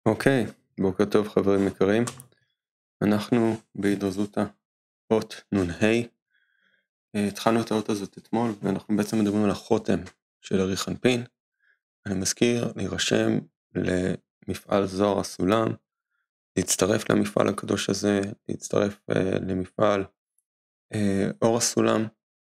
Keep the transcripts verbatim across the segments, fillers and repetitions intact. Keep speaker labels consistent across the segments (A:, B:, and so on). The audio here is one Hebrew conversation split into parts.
A: אוקיי, בוקר טוב חברים יקרים. אנחנו בהתרזותא אות נ"ה. התחלנו את האות הזאת אתמול, ואנחנו בעצם מדברים על החותם של אריך אנפין. אני מזכיר להירשם למפעל זוהר הסולם, להצטרף למפעל הקדוש הזה, להצטרף uh, למפעל uh, אור הסולם.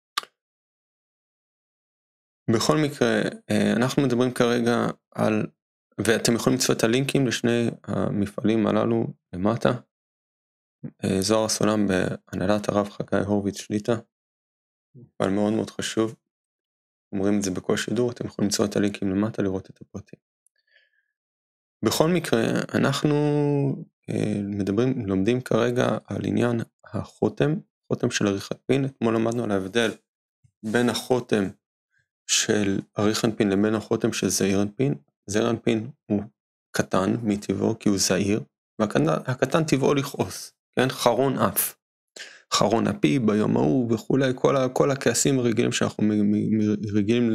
A: בכל מקרה, uh, אנחנו מדברים כרגע על, ואתם יכולים לצפות את הלינקים לשני המפעלים הללו למטה. זוהר הסולם בהנהלת הרב חגי הורוביץ שליט"א, אבל מאוד מאוד חשוב, אומרים את זה בכל שידור, אתם יכולים למצוא את הלינקים למטה לראות את הפרטים. בכל מקרה, אנחנו אה, מדברים, לומדים כרגע על עניין החותם, חותם של אריך אנפין. אתמול למדנו על ההבדל בין החותם של אריך אנפין לבין החותם של זעיר אנפין. זעיר אנפין הוא קטן מטבעו כי הוא זעיר, והקטן טבעו לכעוס, כן? חרון אף. חרון אפי ביום ההוא וכולי, כל, כל הכעסים הרגילים שאנחנו רגילים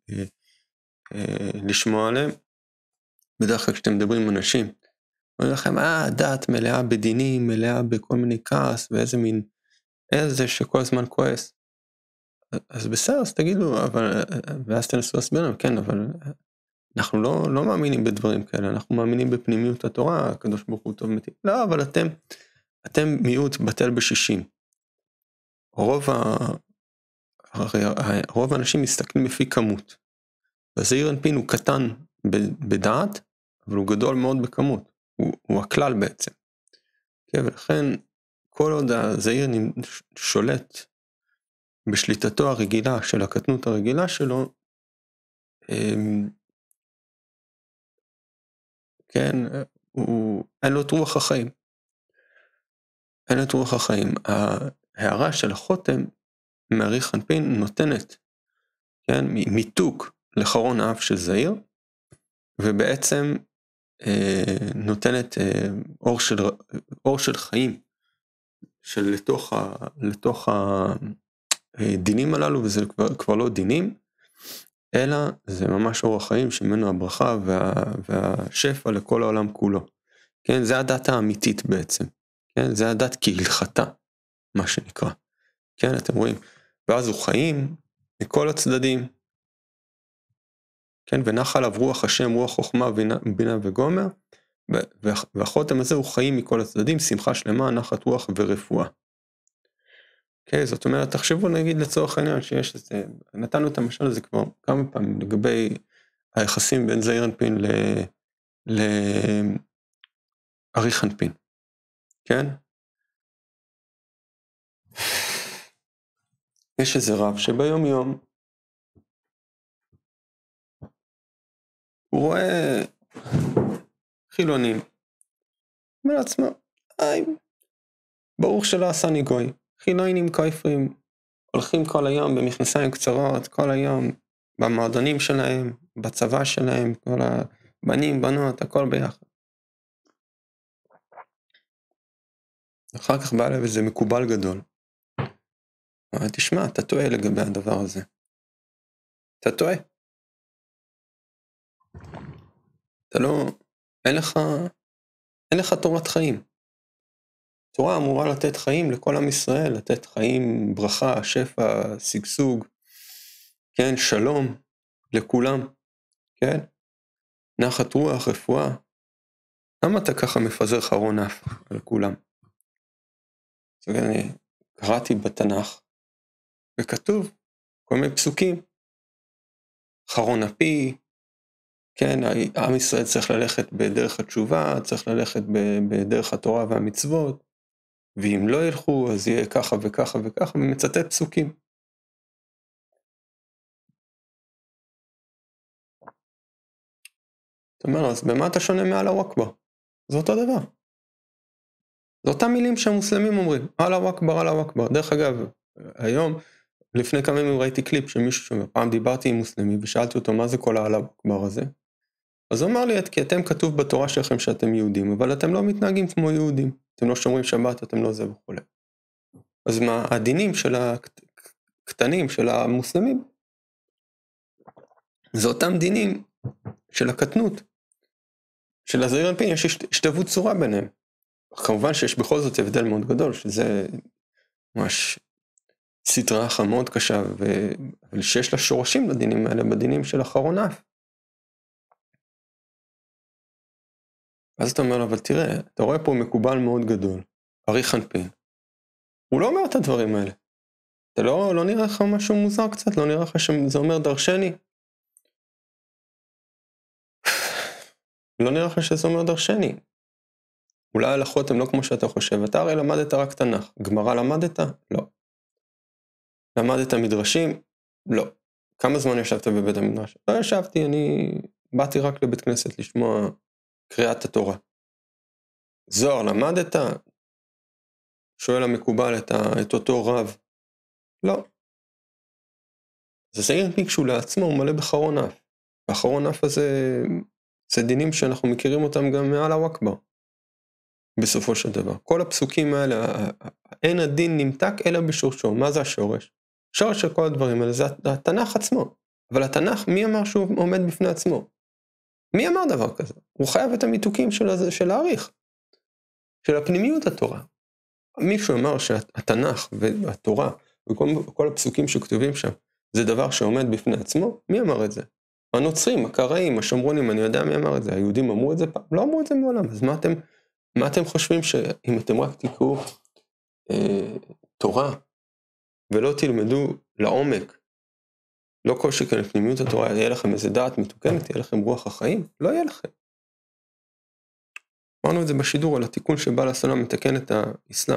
A: לשמוע עליהם. בדרך כלל כשאתם מדברים עם אנשים, אומרים לכם, אה, דת מלאה בדינים, מלאה בכל מיני כעס, ואיזה מין, איזה שכל הזמן כועס. אז בסדר, אז תגידו, אבל, ואז תנסו להסביר להם, כן, אבל אנחנו לא, לא מאמינים בדברים כאלה, אנחנו מאמינים בפנימיות התורה, הקדוש ברוך הוא טוב מתאים. לא, אבל אתם, אתם מיעוט בטל בשישים. רוב, ה... רוב האנשים מסתכלים לפי כמות. הזעיר אנפין הוא קטן בדעת, אבל הוא גדול מאוד בכמות. הוא, הוא הכלל בעצם. כן, ולכן כל עוד הזעיר שולט בשליטתו הרגילה של הקטנות הרגילה שלו, כן, הוא, אין לו את רוח החיים. אין את רוח החיים. ההערה של החותם מאריך אנפין נותנת, כן, מיתוק לחרון האף של זעיר, ובעצם אה, נותנת אה, אור של אור של חיים של לתוך ה, לתוך הדינים הללו, וזה כבר, כבר לא דינים, אלא זה ממש אור החיים שממנו הברכה וה, והשפע לכל העולם כולו. כן, זה הדת האמיתית בעצם. כן, זה הדת כהלכתה, מה שנקרא. כן, אתם רואים, ואז הוא חיים מכל הצדדים. כן, ונח עליו רוח השם, רוח חוכמה, בינה וגומר, והחותם הזה הוא חיים מכל הצדדים, שמחה שלמה, נחת רוח ורפואה. כן, זאת אומרת, תחשבו נגיד לצורך העניין שיש את זה, נתנו את המשל הזה כבר כמה פעמים, לגבי היחסים בין זעיר אנפין לאריך אנפין. כן? יש איזה רב שביום יום, הוא רואה חילונים, אומר לעצמו, איי, ברוך שלא עשני גוי, חילונים כופרים, הולכים כל היום במכנסיים קצרות, כל היום במועדונים שלהם, בצבא שלהם, כל הבנים, בנות, הכל ביחד. אחר כך בא לב איזה מקובל גדול. אבל תשמע, אתה טועה לגבי הדבר הזה. אתה טועה. אתה לא, אין לך, אין לך תורת חיים. תורה אמורה לתת חיים לכל עם ישראל, לתת חיים, ברכה, שפע, שגשוג, כן, שלום, לכולם, כן? נחת רוח, רפואה. למה אתה ככה מפזר חרון אף על כולם? אני קראתי בתנ"ך, וכתוב כל מיני פסוקים. חרון אפי, כן, עם ישראל צריך ללכת בדרך התשובה, צריך ללכת בדרך התורה והמצוות, ואם לא ילכו, אז יהיה ככה וככה וככה, ומצטט פסוקים. זאת אומרת, אז במה אתה שונה מאללה אכבר? זה אותו דבר. זה אותם מילים שהמוסלמים אומרים, אללה אכבר, אללה אכבר. דרך אגב, היום, לפני כמה ימים ראיתי קליפ של מישהו שאומר, פעם דיברתי עם מוסלמי, ושאלתי אותו מה זה כל האללה אכבר הזה. אז הוא אמר לי, כי אתם כתוב בתורה שלכם שאתם יהודים, אבל אתם לא מתנהגים כמו יהודים. אתם לא שומרים שבת, אתם לא זה וכו'. אז מה, הדינים של הקטנים, של המוסלמים, זה אותם דינים של הקטנות. שלזעיר אנפין יש השתוות צורה ביניהם. כמובן שיש בכל זאת הבדל מאוד גדול, שזה ממש סדרה אחת מאוד קשה, אבל שיש לה שורשים לדינים האלה, בדינים של אחרון אף. אז אתה אומר לו, אבל תראה, אתה רואה פה מקובל מאוד גדול, עריך אנפין. הוא לא אומר את הדברים האלה. אתה לא, לא נראה לך משהו מוזר קצת? לא נראה לך שזה אומר דרשני? לא נראה לך שזה אומר דרשני. אולי ההלכות הן לא כמו שאתה חושב. אתה הרי למדת רק תנ"ך. גמרא למדת? לא. למדת מדרשים? לא. כמה זמן ישבת בבית המדרש? לא ישבתי, אני באתי רק לבית כנסת לשמוע קריאת התורה. זוהר למדת? שואל המקובל את, ה... את אותו רב. לא. אז הזעיר אנפין כשהוא לעצמו הוא מלא בחרון אף. והחרון אף הזה, זה דינים שאנחנו מכירים אותם גם מאללה אכבר. בסופו של דבר. כל הפסוקים האלה, אין הדין נמתק אלא בשורשו. מה זה השורש? שורש של כל הדברים האלה, זה התנ"ך עצמו. אבל התנ"ך, מי אמר שהוא עומד בפני עצמו? מי אמר דבר כזה? הוא חייב את המיתוקים של, של העריך, של הפנימיות התורה. מישהו אמר שהתנ"ך והתורה, וכל כל הפסוקים שכתובים שם, זה דבר שעומד בפני עצמו? מי אמר את זה? הנוצרים, הקראים, השומרונים, אני יודע מי אמר את זה. היהודים אמרו את זה פעם? לא אמרו את זה מעולם. אז מה אתם, מה אתם חושבים שאם אתם רק תקראו אה, תורה, ולא תלמדו לעומק, לא כל שכן לפנימיות התורה, יהיה לכם איזה דעת מתוקנת, יהיה לכם רוח החיים? לא יהיה לכם. אמרנו את זה בשידור על התיקון שבא לסלם מתקן את האסלאם.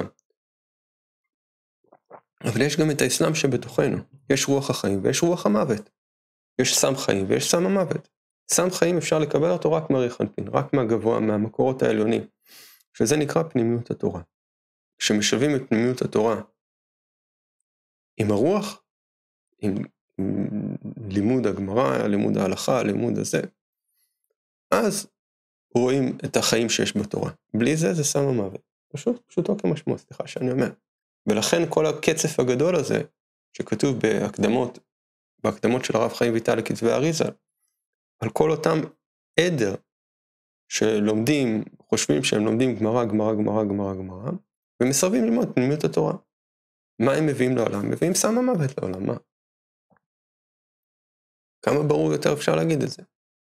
A: אבל יש גם את האסלאם שבתוכנו. יש רוח החיים ויש רוח המוות. יש סם חיים ויש סם המוות. סם חיים אפשר לקבל אותו רק מעריך אנפין, רק מהגבוה, מהמקורות העליונים, שזה נקרא פנימיות התורה. כשמשווים את פנימיות התורה עם הרוח, עם, עם לימוד הגמרא, לימוד ההלכה, לימוד הזה, אז רואים את החיים שיש בתורה. בלי זה זה סם המוות. פשוט, פשוטו כמשמעו, סליחה שאני אומר. ולכן כל הקצף הגדול הזה, שכתוב בהקדמות, בהקדמות של הרב חיים ויטל לכתבי אריזה, על כל אותם עדר שלומדים, חושבים שהם לומדים גמרא, גמרא, גמרא, גמרא, גמרא, ומסרבים ללמוד פנימיות התורה. מה הם מביאים לעולם? מביאים סם המוות לעולם, מה? כמה ברור יותר אפשר להגיד את זה?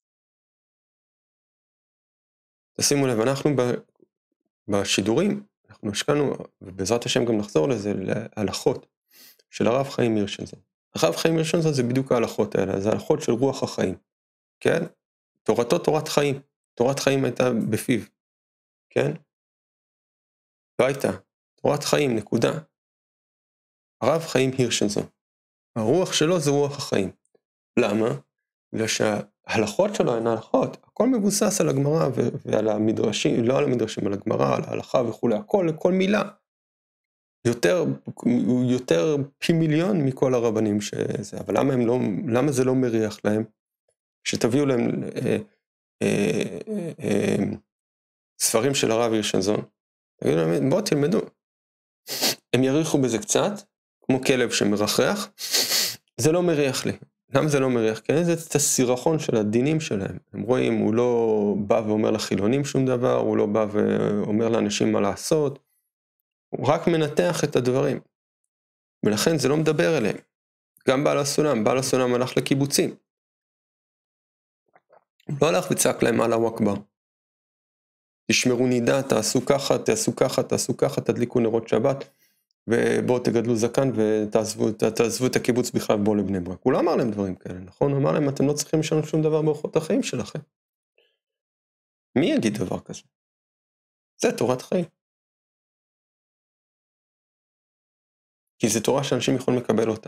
A: תשימו לב, אנחנו בשידורים, אנחנו השקענו, ובעזרת השם גם נחזור לזה, להלכות של הרב חיים הירשנזון. הרב חיים הירשנזון זה בדיוק ההלכות האלה, זה ההלכות של רוח החיים, כן? תורתו תורת חיים, תורת חיים הייתה בפיו, כן? לא הייתה, תורת חיים, נקודה. הרב חיים הירשנזון, הרוח שלו זה רוח החיים. למה? בגלל שההלכות שלו הן ההלכות, הכל מבוסס על הגמרא ועל המדרשים, לא על המדרשים, על הגמרא, על ההלכה וכו', הכל, כל מילה. יותר, יותר פי מיליון מכל הרבנים שזה, אבל למה, הם לא, למה זה לא מריח להם? שתביאו להם אה, אה, אה, אה, ספרים של הרב הירשנזון, תגידו להם, בואו תלמדו. הם יריחו בזה קצת, כמו כלב שמרחח, זה לא מריח לי. למה זה לא מריח? כי אין זה את הסירחון של הדינים שלהם. הם רואים, הוא לא בא ואומר לחילונים שום דבר, הוא לא בא ואומר לאנשים מה לעשות, הוא רק מנתח את הדברים. ולכן זה לא מדבר אליהם. גם בעל הסולם, בעל הסולם הלך לקיבוצים. הוא לא הלך וצעק להם אללה אכבר. תשמרו נידה, תעשו ככה, תעשו ככה, תעשו ככה, תדליקו נרות שבת, ובואו תגדלו זקן ותעזבו תעזבו את הקיבוץ בכלל, בואו לבני ברק. הוא לא אמר להם דברים כאלה, נכון? הוא אמר להם, אתם לא צריכים לשנות שום דבר באורחות החיים שלכם. מי יגיד דבר כזה? זה תורת חיים. כי זו תורה שאנשים יכולים לקבל אותה.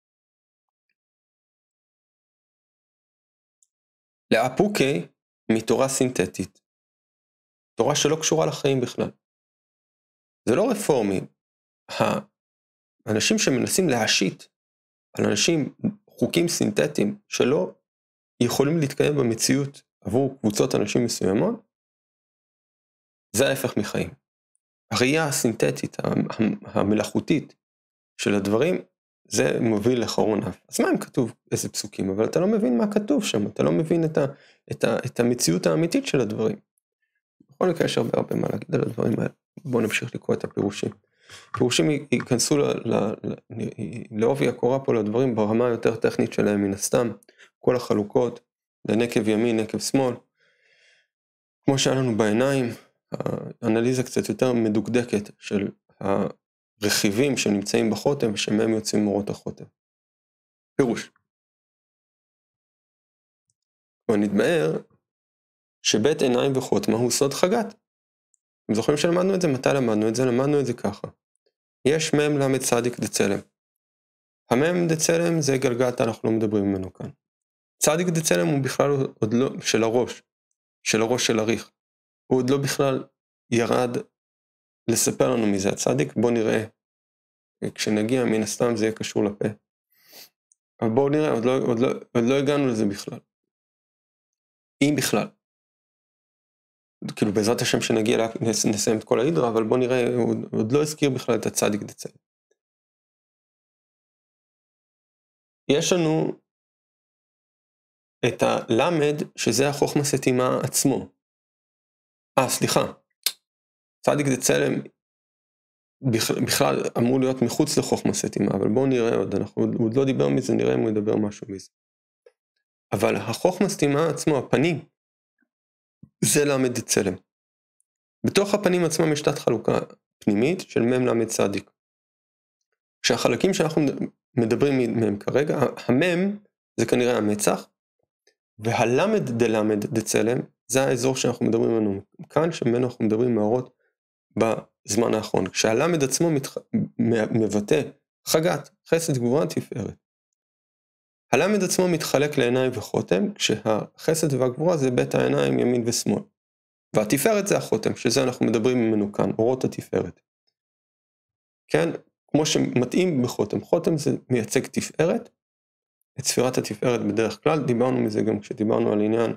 A: לאפוקי מתורה סינתטית. תורה שלא קשורה לחיים בכלל. זה לא רפורמים. האנשים שמנסים להשית על אנשים חוקים סינתטיים שלא יכולים להתקיים במציאות עבור קבוצות אנשים מסוימות, זה ההפך מחיים. הראייה הסינתטית, המלאכותית של הדברים, זה מוביל לחרון אף. אז מה אם כתוב איזה פסוקים? אבל אתה לא מבין מה כתוב שם, אתה לא מבין את, ה, את, ה, את המציאות האמיתית של הדברים. בכל מקרה יש הרבה הרבה מה להגיד על הדברים האלה. בואו נמשיך לקרוא את הפירושים. פירושים ייכנסו לעובי הקורה פה לדברים ברמה היותר טכנית שלהם מן הסתם, כל החלוקות, לנקב ימין, נקב שמאל, כמו שהיה לנו בעיניים, האנליזה קצת יותר מדוקדקת של הרכיבים שנמצאים בחותם, שמהם יוצאים אורות החותם. פירוש. ונתבאר שבית עיניים וחותמה הוא סוד חגת. אתם זוכרים שלמדנו את זה? מתי למדנו את זה? למדנו את זה ככה. יש מם למד צדיק דצלם. המם דצלם זה גלגלת, אנחנו לא מדברים ממנו כאן. צדיק דצלם הוא בכלל עוד לא, של הראש, של הראש של אריך. הוא עוד לא בכלל ירד לספר לנו מזה הצדיק. בואו נראה, כשנגיע מן הסתם זה יהיה קשור לפה. אבל בואו נראה, עוד לא, עוד לא, עוד לא הגענו לזה בכלל. אם בכלל. כאילו בעזרת השם שנגיע לה, נסיים את כל ההידרה, אבל בואו נראה, עוד, עוד לא הזכיר בכלל את הצדיק דצלם. יש לנו את הלמד, שזה החוכמה סתימה עצמו. אה, סליחה. צדיק דצלם בכלל אמור להיות מחוץ לחוכמה סתימה, אבל בואו נראה עוד, אנחנו עוד לא דיבר מזה, נראה אם הוא ידבר משהו מזה. אבל החוכמה סתימה עצמו, הפנים, זה למד דצלם. בתוך הפנים עצמם יש תת חלוקה פנימית של מם למד צדיק. כשהחלקים שאנחנו מדברים מהם כרגע, המם זה כנראה המצח, והלמד דלמד דצלם, זה האזור שאנחנו מדברים ממנו כאן, שממנו אנחנו מדברים מהאורות בזמן האחרון. כשהלמד עצמו מתח... מבטא חגת, חסד גבורה תפארת. הלמד עצמו מתחלק לעיניים וחותם, כשהחסד והגבורה זה בית העיניים ימין ושמאל. והתפארת זה החותם, שזה אנחנו מדברים ממנו כאן, אורות התפארת. כן, כמו שמתאים בחותם, חותם זה מייצג תפארת, את ספירת התפארת בדרך כלל, דיברנו מזה גם כשדיברנו על עניין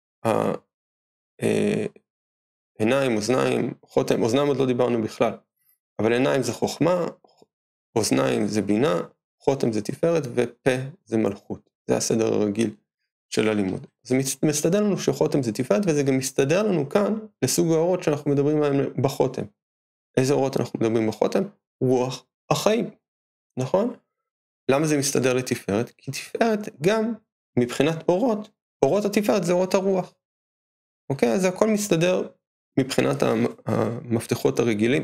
A: העיניים, אוזניים, חותם, אוזניים עוד לא דיברנו בכלל, אבל עיניים זה חוכמה, אוזניים זה בינה, חותם זה תפארת, ופה זה מלכות. זה הסדר הרגיל של הלימוד. זה מסתדר לנו שחותם זה תפארת, וזה גם מסתדר לנו כאן לסוג האורות שאנחנו מדברים עליהם בחותם. איזה אורות אנחנו מדברים בחותם? רוח החיים, נכון? למה זה מסתדר לתפארת? כי תפארת גם מבחינת אורות, אורות התפארת זה אורות הרוח. אוקיי? אז הכל מסתדר מבחינת המפתחות הרגילים.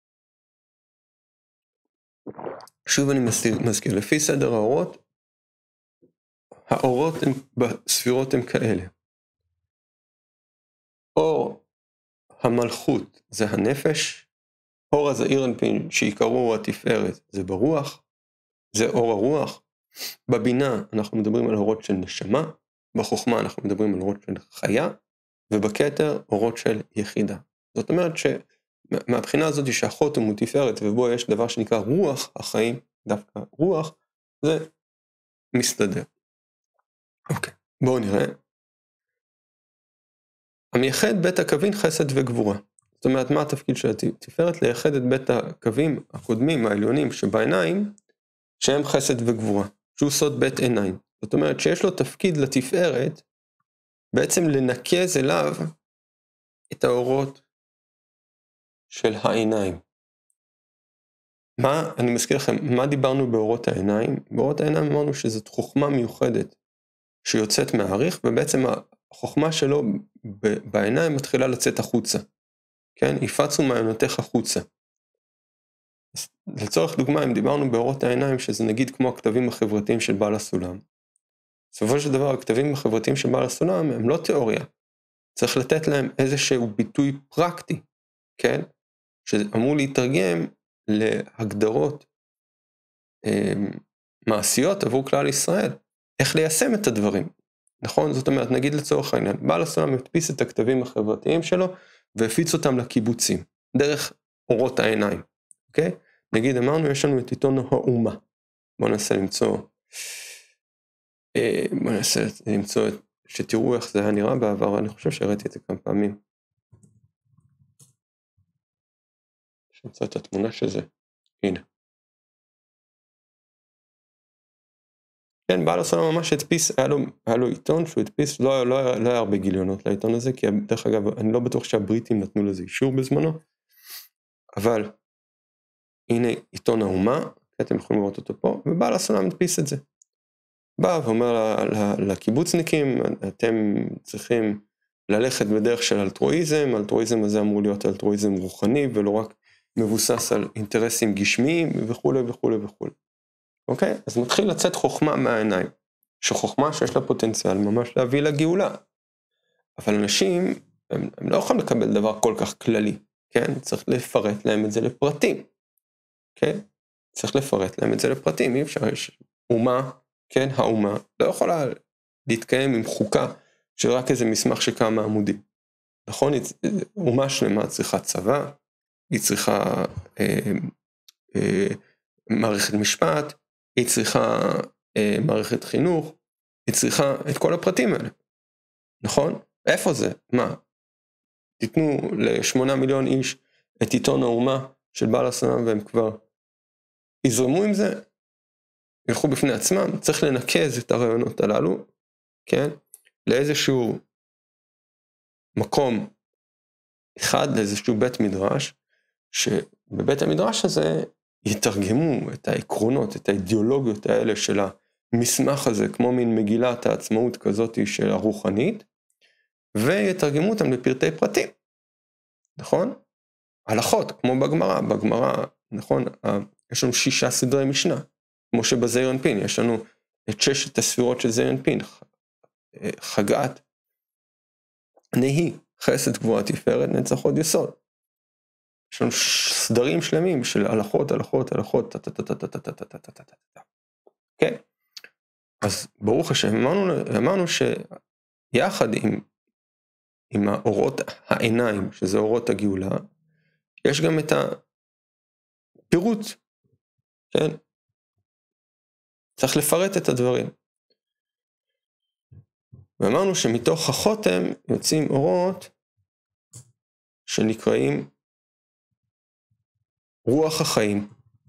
A: שוב אני מזכיר, מזכיר, לפי סדר האורות, האורות הם, בספירות הם כאלה. אור המלכות זה הנפש, אור הזעיר אנפין שיקראו התפארת זה ברוח, זה אור הרוח. בבינה אנחנו מדברים על אורות של נשמה, בחוכמה אנחנו מדברים על אורות של חיה, ובכתר אורות של יחידה. זאת אומרת שמהבחינה הזאת שהחותם הוא תפארת ובו יש דבר שנקרא רוח החיים, דווקא רוח, זה מסתדר. אוקיי, בואו נראה. המייחד בית הקווים חסד וגבורה. זאת אומרת, מה התפקיד של התפארת? לייחד את בית הקווים הקודמים, העליונים שבעיניים, שהם חסד וגבורה, שהוא סוד בית עיניים. זאת אומרת שיש לו תפקיד לתפארת, בעצם לנקז אליו את האורות של העיניים. מה, אני מזכיר לכם, מה דיברנו באורות העיניים? באורות העיניים אמרנו שזאת חוכמה מיוחדת שיוצאת מהעריך, ובעצם החוכמה שלו בעיניים מתחילה לצאת החוצה. כן? יפצו מעיינותיך החוצה. לצורך דוגמה, אם דיברנו באורות העיניים, שזה נגיד כמו הכתבים החברתיים של בעל הסולם. בסופו של דבר, הכתבים החברתיים של בעל הסולם הם לא תיאוריה. צריך לתת להם איזשהו ביטוי פרקטי, כן? שאמור להתרגם להגדרות אה, מעשיות עבור כלל ישראל. איך ליישם את הדברים. נכון? זאת אומרת, נגיד לצורך העניין, בעל הסולם מדפיס את הכתבים החברתיים שלו, והפיץ אותם לקיבוצים, דרך אורות העיניים. אוקיי? נגיד, אמרנו, יש לנו את עיתון האומה. בואו ננסה למצוא, אה, בואו ננסה למצוא, שתראו איך זה היה נראה בעבר, אני חושב שהראיתי את זה כמה פעמים. נמצא את התמונה של זה. הנה. כן, בעל הסולם ממש הדפיס, היה לו, היה לו עיתון שהוא הדפיס, לא, לא, לא היה הרבה גיליונות לעיתון הזה, כי דרך אגב, אני לא בטוח שהבריטים נתנו לזה אישור בזמנו, אבל הנה עיתון האומה, אתם יכולים לראות אותו פה, ובעל הסולם הדפיס את זה. בא ואומר לקיבוצניקים, אתם צריכים ללכת בדרך של אלטרואיזם, אלטרואיזם הזה אמור להיות אלטרואיזם רוחני, ולא רק מבוסס על אינטרסים גשמיים וכו' וכו' וכו'. אוקיי? אז מתחיל לצאת חוכמה מהעיניים, שחוכמה שיש לה פוטנציאל ממש להביא לגאולה. אבל אנשים, הם, הם לא יכולים לקבל דבר כל כך כללי, כן? צריך לפרט להם את זה לפרטים, כן? צריך לפרט להם את זה לפרטים, אי אפשר, יש אומה, כן, האומה, לא יכולה להתקיים עם חוקה של רק איזה מסמך של כמה עמודים. נכון? אומה שלמה צריכה צבא, היא צריכה אה, אה, מערכת משפט, היא צריכה אה, מערכת חינוך, היא צריכה את כל הפרטים האלה. נכון? איפה זה? מה? תיתנו לשמונה מיליון איש את עיתון האומה של בעל הסולם והם כבר יזרמו עם זה, ילכו בפני עצמם, צריך לנקז את הרעיונות הללו, כן? לאיזשהו מקום אחד, לאיזשהו בית מדרש, שבבית המדרש הזה יתרגמו את העקרונות, את האידיאולוגיות האלה של המסמך הזה, כמו מין מגילת העצמאות כזאת של הרוחנית, ויתרגמו אותם לפרטי פרטים, נכון? הלכות, כמו בגמרא, בגמרא, נכון? יש לנו שישה סדרי משנה, כמו שבזעיר אנפין, יש לנו את ששת הספירות של זעיר אנפין, חגת, נהי, חסד גבוהה תפארת, נצח הוד יסוד. יש לנו סדרים שלמים של הלכות, הלכות, הלכות, כן? אז ברוך השם, אמרנו שיחד עם, עם האורות העיניים, שזה אורות הגאולה, יש גם את הפירוט, כן? צריך לפרט את הדברים. ואמרנו שמתוך החותם יוצאים אורות שנקראים רוח החיים.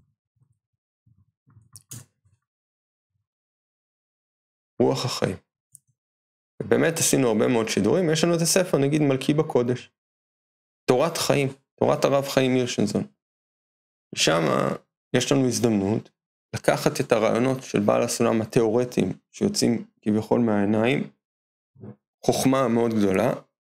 A: רוח החיים. ובאמת עשינו הרבה מאוד שידורים, יש לנו את הספר, נגיד מלכי בקודש. תורת חיים, תורת הרב חיים הירשנזון. ושם יש לנו הזדמנות לקחת את הרעיונות של בעל הסולם התיאורטיים שיוצאים כביכול מהעיניים, חוכמה מאוד גדולה,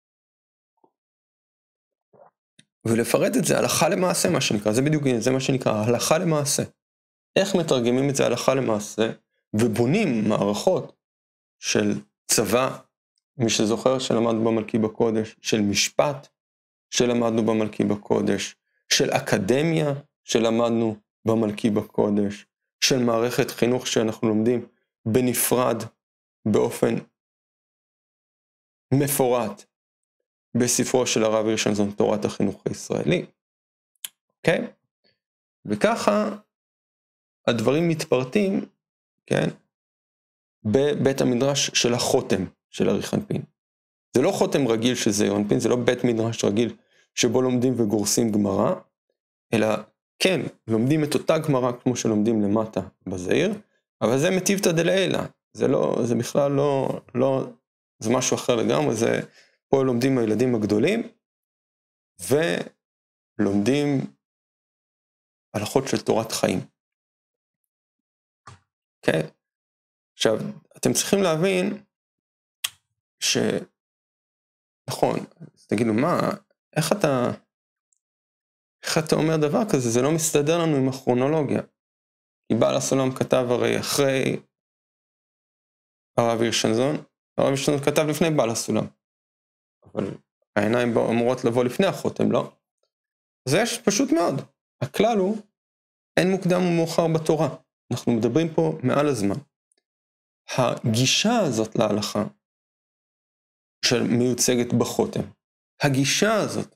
A: ולפרט את זה הלכה למעשה, מה שנקרא, זה בדיוק, זה מה שנקרא, הלכה למעשה. איך מתרגמים את זה הלכה למעשה, ובונים מערכות של צבא, מי שזוכר שלמדנו במלכי בקודש, של משפט שלמדנו במלכי בקודש, של אקדמיה שלמדנו במלכי בקודש, של מערכת חינוך שאנחנו לומדים בנפרד, באופן מפורט, בספרו של הרב הירשנזון, תורת החינוך הישראלי. אוקיי? וככה הדברים מתפרטים, כן? בבית המדרש של החותם של אריך אנפין. זה לא חותם רגיל של זעיר אנפין, זה לא בית מדרש רגיל שבו לומדים וגורסים גמרא, אלא כן, לומדים את אותה גמרא כמו שלומדים למטה בזעיר, אבל זה מטיבתא דלעילא. זה לא, זה בכלל לא, לא, זה משהו אחר לגמרי, זה פה לומדים הילדים הגדולים, ולומדים הלכות של תורת חיים. אוקיי? Okay? עכשיו, אתם צריכים להבין, ש... נכון, אז תגידו, מה, איך אתה, איך אתה אומר דבר כזה? זה לא מסתדר לנו עם הכרונולוגיה. כי בעל הסולם כתב הרי אחרי הרב הירשנזון, הרב הירשנזון כתב לפני בעל הסולם. אבל העיניים אמורות לבוא לפני החותם, לא? אז יש פשוט מאוד. הכלל הוא, אין מוקדם ומאוחר בתורה. אנחנו מדברים פה מעל הזמן. הגישה הזאת להלכה, שמיוצגת בחותם, הגישה הזאת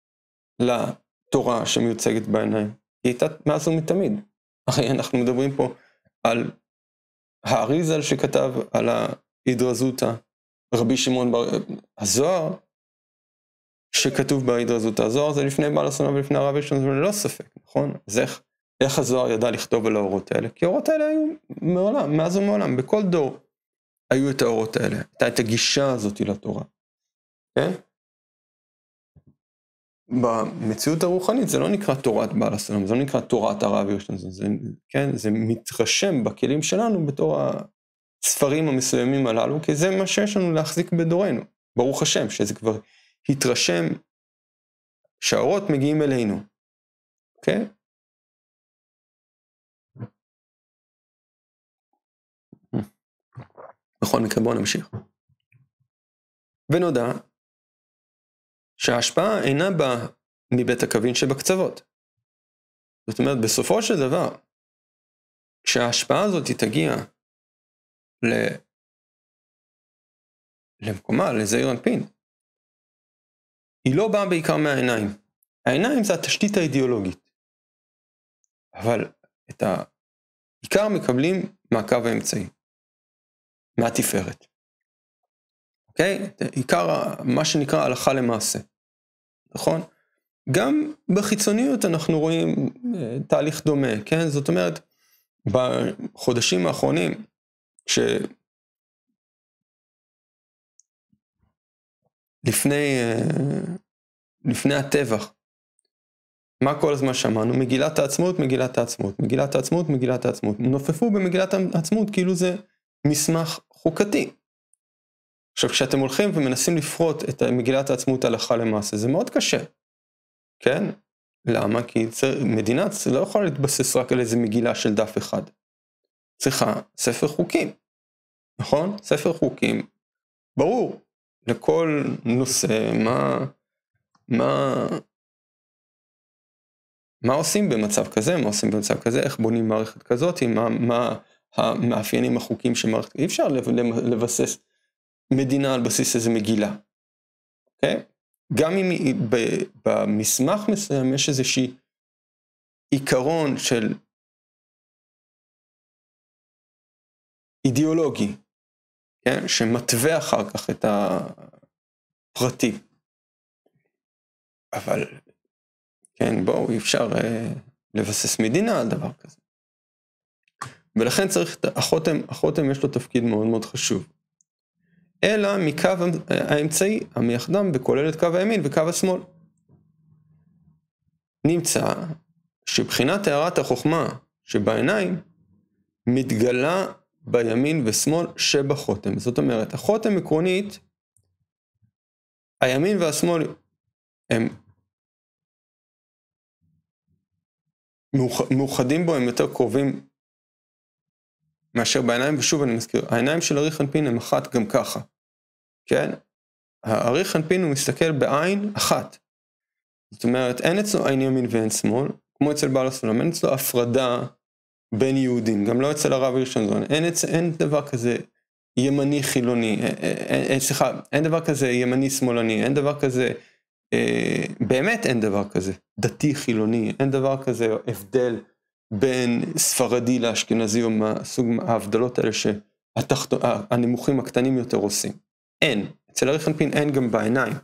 A: לתורה שמיוצגת בעיניים, היא הייתה מאז ומתמיד. הרי אנחנו מדברים פה על האריזל שכתב על ההידרזותא, רבי שמעון בר... הזוהר, שכתוב בהידרזותא, הזוהר זה לפני בעל הסולם ולפני הרב הירשנזון, ללא ספק, נכון? אז איך, איך הזוהר ידע לכתוב על האורות האלה? כי האורות האלה היו מעולם, מאז ומעולם, בכל דור היו את האורות האלה, הייתה את הגישה הזאת לתורה, כן? במציאות הרוחנית זה לא נקרא תורת בעל הסולם, זה לא נקרא תורת הרב הירשנזון, זה, כן? זה מתרשם בכלים שלנו בתור הספרים המסוימים הללו, כי זה מה שיש לנו להחזיק בדורנו, ברוך השם, שזה כבר התרשם שהאורות מגיעים אלינו, אוקיי? בכל מקרה בואו נמשיך. ונודע שההשפעה אינה באה מבית הקווין שבקצוות. זאת אומרת, בסופו של דבר, כשההשפעה הזאת תגיע ל... למקומה, לזעיר אנפין, היא לא באה בעיקר מהעיניים. העיניים זה התשתית האידיאולוגית. אבל את העיקר מקבלים מהקו האמצעי, מהתפארת. אוקיי? עיקר מה שנקרא הלכה למעשה. נכון? גם בחיצוניות אנחנו רואים uh, תהליך דומה, כן? זאת אומרת, בחודשים האחרונים, ש... לפני, uh, לפני הטבח, מה כל הזמן שמענו? מגילת העצמאות, מגילת העצמאות, מגילת העצמאות, מגילת העצמאות. נופפו במגילת העצמאות כאילו זה מסמך חוקתי. עכשיו, כשאתם הולכים ומנסים לפרוט את מגילת העצמאות הלכה למעשה, זה מאוד קשה, כן? למה? כי מדינה לא יכולה להתבסס רק על איזה מגילה של דף אחד. צריכה ספר חוקים, נכון? ספר חוקים, ברור, לכל נושא, מה, מה, מה עושים במצב כזה, מה עושים במצב כזה, איך בונים מערכת כזאת, מה, מה המאפיינים החוקים של מערכת, אי אפשר לבסס מדינה על בסיס איזה מגילה, אוקיי? גם אם במסמך מסוים יש איזושהי עיקרון של אידיאולוגי, כן? שמתווה אחר כך את הפרטי. אבל, כן, בואו, אי אפשר אה, לבסס מדינה על דבר כזה. ולכן צריך, החותם, החותם יש לו תפקיד מאוד מאוד חשוב. אלא מקו האמצעי, המייחדם בכולל את קו הימין וקו השמאל. נמצא שבחינת הערת החוכמה שבעיניים מתגלה בימין ושמאל שבחותם. זאת אומרת, החותם עקרונית, הימין והשמאל הם מאוחדים בו, הם יותר קרובים מאשר בעיניים, ושוב אני מזכיר, העיניים של ארי חנפין הם אחת גם ככה, כן? הארי חנפין הוא מסתכל בעין אחת, זאת אומרת, אין אצלו עין ימין ואין שמאל, כמו אצל בעל הסולם, אין אצלו הפרדה בין יהודים, גם לא אצל הרב הירשנזון, אין, אין דבר כזה ימני חילוני, אין, סליחה, אין דבר כזה ימני שמאלני, אין דבר כזה, אה, באמת אין דבר כזה, דתי חילוני, אין דבר כזה הבדל, בין ספרדי לאשכנזי או מהסוג ההבדלות האלה שהנמוכים הקטנים יותר עושים. אין. אצל ארי חנפין אין גם בעיניים.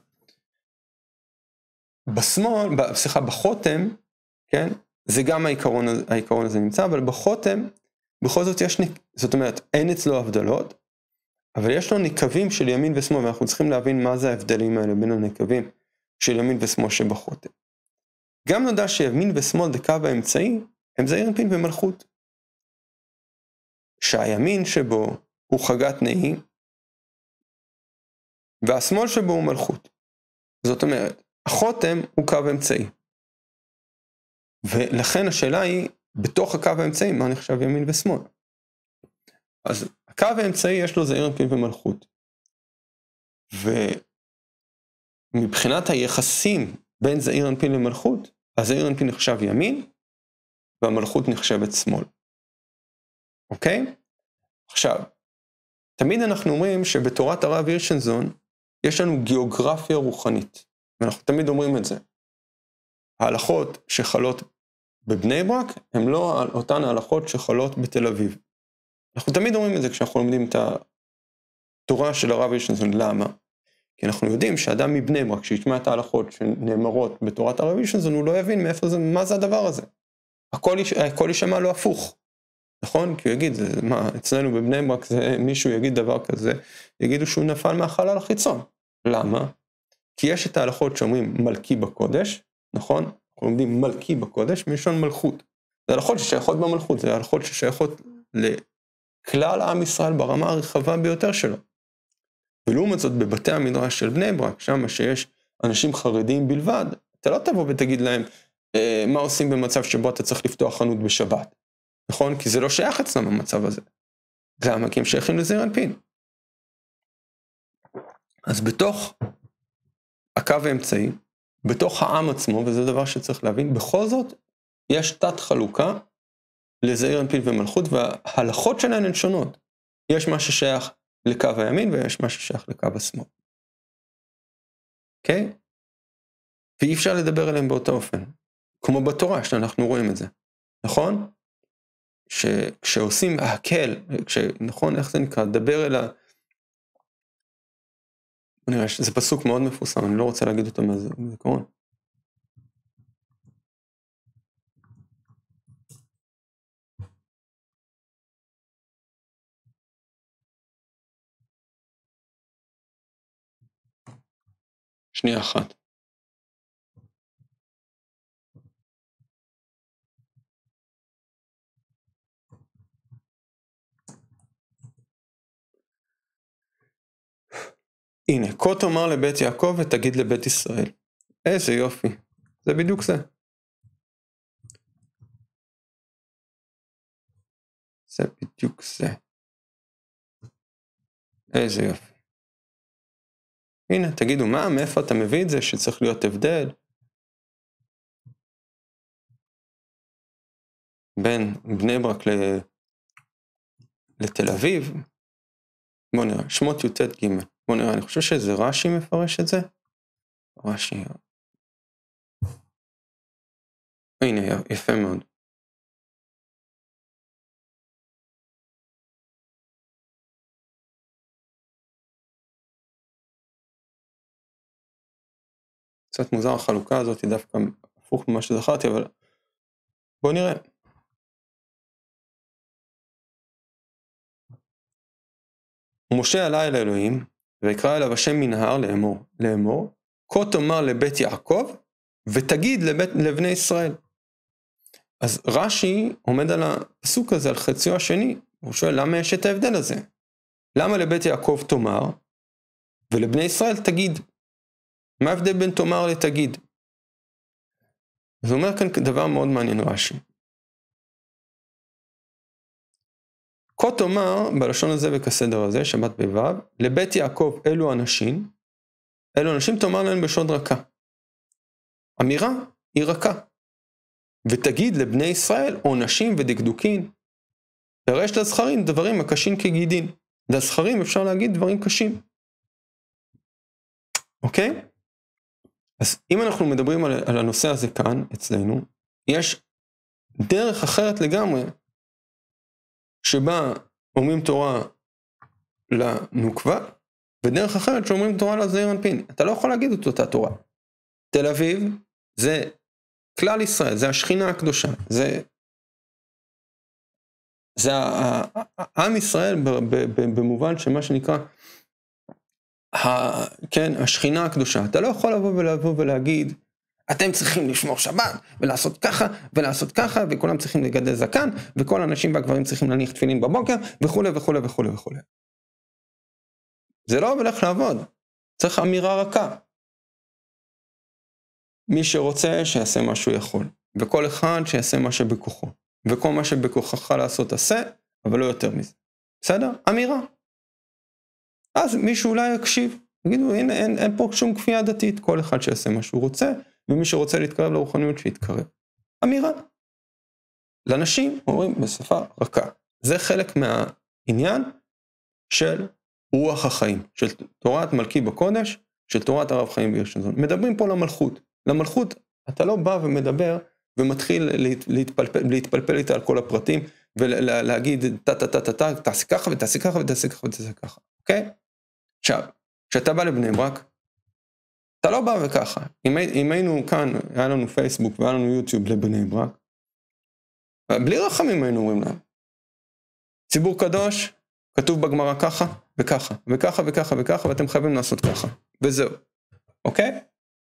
A: בשמאל, סליחה, בחותם, כן, זה גם העיקרון, העיקרון הזה נמצא, אבל בחותם, בכל זאת יש, זאת אומרת, אין אצלו הבדלות, אבל יש לו נקבים של ימין ושמאל, ואנחנו צריכים להבין מה זה ההבדלים האלה בין הנקבים של ימין ושמאל שבחותם. גם נודע שימין ושמאל דקו האמצעי, הם זעיר אנפין ומלכות. שהימין שבו הוא חגת נהי, והשמאל שבו הוא מלכות. זאת אומרת, החותם הוא קו אמצעי. ולכן השאלה היא, בתוך הקו האמצעי, מה נחשב ימין ושמאל? אז הקו האמצעי יש לו זעיר אנפין ומלכות. ומבחינת היחסים בין זעיר אנפין למלכות, הזעיר אנפין נחשב ימין, והמלכות נחשבת שמאל. אוקיי? עכשיו, תמיד אנחנו אומרים שבתורת הרב הירשנזון יש לנו גיאוגרפיה רוחנית, ואנחנו תמיד אומרים את זה. ההלכות שחלות בבני ברק הן לא אותן ההלכות שחלות בתל אביב. אנחנו תמיד אומרים את זה כשאנחנו לומדים את התורה של הרב הירשנזון. למה? כי אנחנו יודעים שאדם מבני ברק שישמע את ההלכות שנאמרות בתורת הרב הירשנזון, הוא לא יבין מאיפה זה, מה זה הדבר הזה. הכל, יש, הכל יישמע לו הפוך, נכון? כי הוא יגיד, זה, מה, אצלנו בבני ברק זה, מישהו יגיד דבר כזה, יגידו שהוא נפל מהחלל החיצון. למה? כי יש את ההלכות שאומרים מלכי בקודש, נכון? אנחנו לומדים מלכי בקודש, מלשון מלכות. זה הלכות ששייכות במלכות, זה הלכות ששייכות לכלל עם ישראל ברמה הרחבה ביותר שלו. ולעומת זאת בבתי המדרש של בני ברק, שם שיש אנשים חרדיים בלבד, אתה לא תבוא ותגיד להם אה, מה עושים במצב שבו אתה צריך לפתוח חנות בשבת, נכון? כי זה לא שייך אצלם במצב הזה. למה? כי הם שייכים לזעיר אנפין. אז בתוך הקו האמצעי, בתוך העם עצמו, וזה דבר שצריך להבין, בכל זאת יש תת חלוקה לזעיר אנפין ומלכות, וההלכות שלהן הן שונות. יש מה ששייך לקו הימין, ויש מה ששייך לקו השמאל. אוקיי? Okay? ואי אפשר לדבר עליהם באותו אופן. כמו בתורה, שאנחנו רואים את זה. נכון? כשעושים הקל, נכון, איך זה נקרא? דבר אל ה... נראה, זה פסוק מאוד מפורסם, אני לא רוצה להגיד אותו מהזיכרון. שנייה אחת. הנה, כה תאמר לבית יעקב ותגיד לבית ישראל. איזה יופי. זה בדיוק זה. זה בדיוק זה. איזה יופי. הנה, תגידו, מה, מאיפה אתה מביא את זה שצריך להיות הבדל בין בני ברק ל... לתל אביב? בוא נראה, שמות י"ט ג'. בוא נראה, אני חושב שזה רש"י מפרש את זה. רש"י. הנה, יפה מאוד. קצת מוזר החלוקה הזאת, היא דווקא הפוך ממה שזכרתי, אבל בוא נראה. ומשה עלה אל האלוהים, ויקרא אליו השם מנהר לאמור, לאמור, כה תאמר לבית יעקב, ותגיד לבית, לבני ישראל. אז רש"י עומד על הפסוק הזה, על חציו השני, הוא שואל, למה יש את ההבדל הזה? למה לבית יעקב תאמר, ולבני ישראל תגיד? מה ההבדל בין תאמר לתגיד? אז הוא אומר כאן דבר מאוד מעניין רש"י. כה תאמר, בלשון הזה וכסדר הזה, שבת בבב, לבית יעקב אלו אנשים, אלו אנשים תאמר להם בשוד רכה. אמירה היא רכה. ותגיד לבני ישראל, עונשים ודקדוקין, פרש לזכרים דברים הקשים כגידין. לזכרים אפשר להגיד דברים קשים. אוקיי? אז אם אנחנו מדברים על, על הנושא הזה כאן, אצלנו, יש דרך אחרת לגמרי, שבה אומרים תורה לנוקבה, ודרך אחרת שאומרים תורה לזעיר אנפין. אתה לא יכול להגיד את אותה תורה. תל אביב זה כלל ישראל, זה השכינה הקדושה, זה, זה העם ישראל במובן שמה שנקרא, ה, כן, השכינה הקדושה. אתה לא יכול לבוא ולבוא ולהגיד, אתם צריכים לשמור שבת, ולעשות ככה, ולעשות ככה, וכולם צריכים לגדל זקן, וכל האנשים והגברים צריכים להניח תפילין בבוקר, וכו' וכו' וכו' וכו'. זה לא הולך לעבוד. צריך אמירה רכה. מי שרוצה שיעשה מה שהוא יכול, וכל אחד שיעשה מה שבכוחו, וכל מה שבכוחך לעשות עשה, אבל לא יותר מזה. בסדר? אמירה. אז מישהו אולי יקשיב, יגידו, הנה, אין, אין פה שום כפייה דתית, כל אחד שיעשה מה שהוא רוצה, ומי שרוצה להתקרב לרוחניות שיתקרב. אמירה. לאנשים אומרים בשפה רכה. זה חלק מהעניין של רוח החיים, של תורת מלכי בקודש, של תורת הרב חיים וירשנזון. מדברים פה למלכות. למלכות אתה לא בא ומדבר ומתחיל להתפלפל, להתפלפל איתה על כל הפרטים, ולהגיד טה טה טה טה טה, תעשי ככה ותעשי ככה ותעשי ככה ותעשי ככה. אוקיי? עכשיו, כשאתה בא לבני ברק, אתה לא בא וככה. אם, אם היינו כאן, היה לנו פייסבוק והיה לנו יוטיוב לבני ברק, בלי רחמים היינו אומרים להם. ציבור קדוש, כתוב בגמרא ככה וככה, וככה וככה וככה, ואתם חייבים לעשות ככה, וזהו. אוקיי?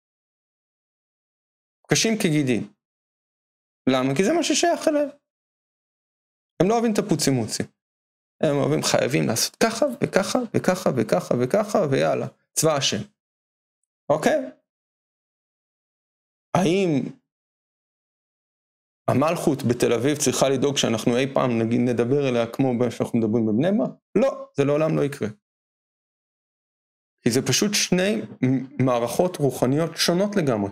A: קשים כגידים. למה? כי זה מה ששייך אליהם. הם לא אוהבים את הפוצי מוצי. הם אוהבים, חייבים לעשות ככה וככה וככה וככה וככה, ויאללה, צבא השם. אוקיי? האם המלכות בתל אביב צריכה לדאוג שאנחנו אי פעם נגיד נדבר אליה כמו שאנחנו מדברים בבני ברק? לא, זה לעולם לא יקרה. כי זה פשוט שני מערכות רוחניות שונות לגמרי.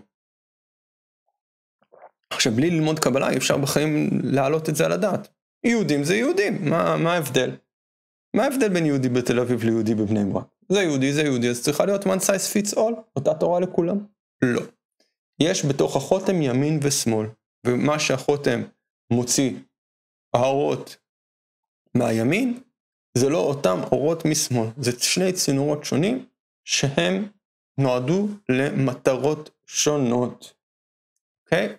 A: עכשיו, בלי ללמוד קבלה, אי אפשר בחיים להעלות את זה על הדעת. יהודים זה יהודים, מה, מה ההבדל? מה ההבדל בין יהודי בתל אביב ליהודי בבני ברק? זה יהודי, זה יהודי, אז צריכה להיות one size fits all, אותה תורה לכולם? לא. יש בתוך החותם ימין ושמאל, ומה שהחותם מוציא האורות מהימין, זה לא אותם אורות משמאל, זה שני צינורות שונים, שהם נועדו למטרות שונות. אוקיי?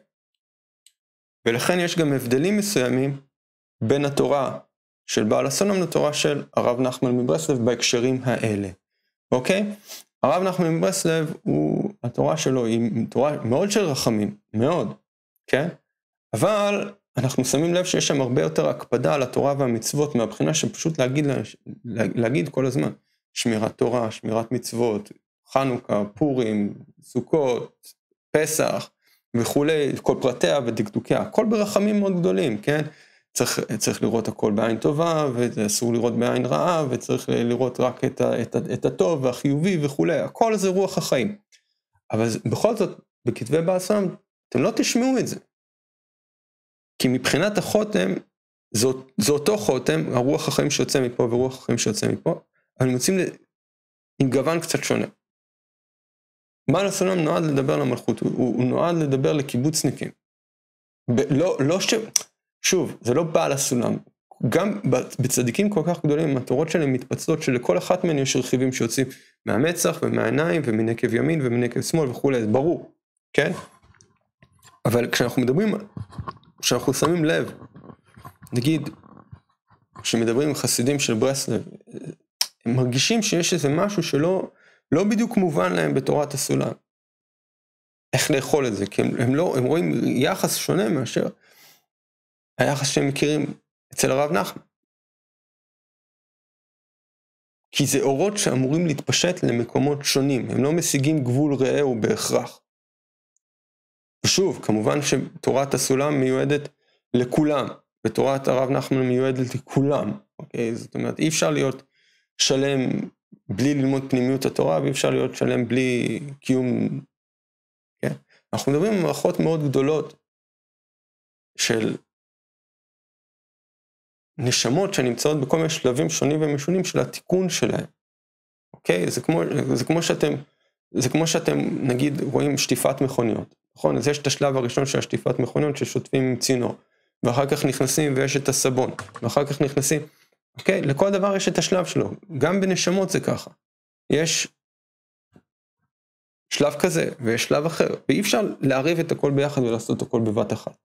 A: ולכן יש גם הבדלים מסוימים בין התורה של בעל הסולם לתורה של הרב נחמן מברסלב בהקשרים האלה. אוקיי? הרב נחמן מברסלב, הוא, התורה שלו היא תורה מאוד של רחמים, מאוד, כן? אבל אנחנו שמים לב שיש שם הרבה יותר הקפדה על התורה והמצוות, מהבחינה שפשוט להגיד, להגיד כל הזמן, שמירת תורה, שמירת מצוות, חנוכה, פורים, סוכות, פסח, וכולי, כל פרטיה ודקדוקיה, הכל ברחמים מאוד גדולים, כן? צריך, צריך לראות הכל בעין טובה, ואסור לראות בעין רעה, וצריך לראות רק את, ה, את, ה, את הטוב והחיובי וכולי, הכל זה רוח החיים. אבל בכל זאת, בכתבי בעל הסולם, אתם לא תשמעו את זה. כי מבחינת החותם, זה, זה אותו חותם, הרוח החיים שיוצא מפה ורוח החיים שיוצא מפה, אבל מוצאים עם גוון קצת שונה. בעל הסולם נועד לדבר למלכות, הוא, הוא נועד לדבר לקיבוצניקים. ב- לא, לא ש... שוב, זה לא בעל הסולם. גם בצדיקים כל כך גדולים, התורות שלהם מתפצלות, שלכל אחת מהן יש רכיבים שיוצאים מהמצח ומהעיניים, ומנקב ימין ומנקב שמאל וכו', זה ברור, כן? אבל כשאנחנו מדברים, כשאנחנו שמים לב, נגיד, כשמדברים עם חסידים של ברסלב, הם מרגישים שיש איזה משהו שלא לא בדיוק מובן להם בתורת הסולם. איך לאכול את זה? כי הם, הם, לא, הם רואים יחס שונה מאשר היחס שהם מכירים אצל הרב נחמן. כי זה אורות שאמורים להתפשט למקומות שונים, הם לא משיגים גבול רעהו בהכרח. ושוב, כמובן שתורת הסולם מיועדת לכולם, ותורת הרב נחמן מיועדת לכולם. אוקיי? זאת אומרת, אי אפשר להיות שלם בלי ללמוד פנימיות התורה, ואי אפשר להיות שלם בלי קיום. כן? אנחנו מדברים על מערכות מאוד גדולות של נשמות שנמצאות בכל מיני שלבים שונים ומשונים של התיקון שלהם. אוקיי? זה כמו, זה כמו שאתם, זה כמו שאתם נגיד רואים שטיפת מכוניות. נכון? אז יש את השלב הראשון של השטיפת מכוניות ששוטפים עם צינור, ואחר כך נכנסים ויש את הסבון, ואחר כך נכנסים, אוקיי? לכל דבר יש את השלב שלו, גם בנשמות זה ככה. יש שלב כזה ויש שלב אחר, ואי אפשר לערב את הכל ביחד ולעשות הכל בבת אחת.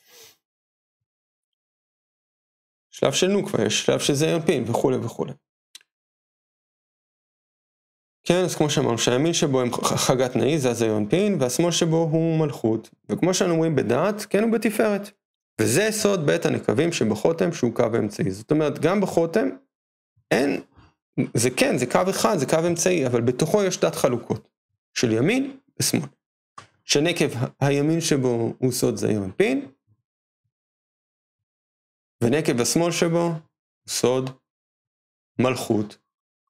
A: שלב של נוקבה, יש שלב של זעיר פין וכו' וכו'. כן, אז כמו שאמרנו, שהימין שבו הם חגת נאי, זה הזיון פין, והשמאל שבו הוא מלכות. וכמו שאנו אומרים בדעת, כן הוא בתפארת. וזה סוד בית הנקבים שבחותם שהוא קו אמצעי. זאת אומרת, גם בחותם, אין, זה כן, זה קו אחד, זה קו אמצעי, אבל בתוכו יש תת חלוקות, של ימין ושמאל. שנקב הימין שבו הוא סוד זיון פין, ונקב השמאל שבו הוא סוד מלכות.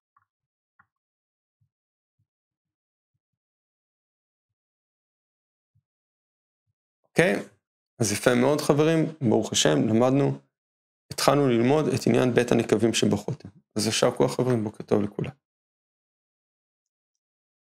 A: אוקיי? אז יפה מאוד חברים, ברוך השם, למדנו, התחלנו ללמוד את עניין בית הנקבים שבחותם. אז ישר כוח חברים, בוקר טוב לכולם.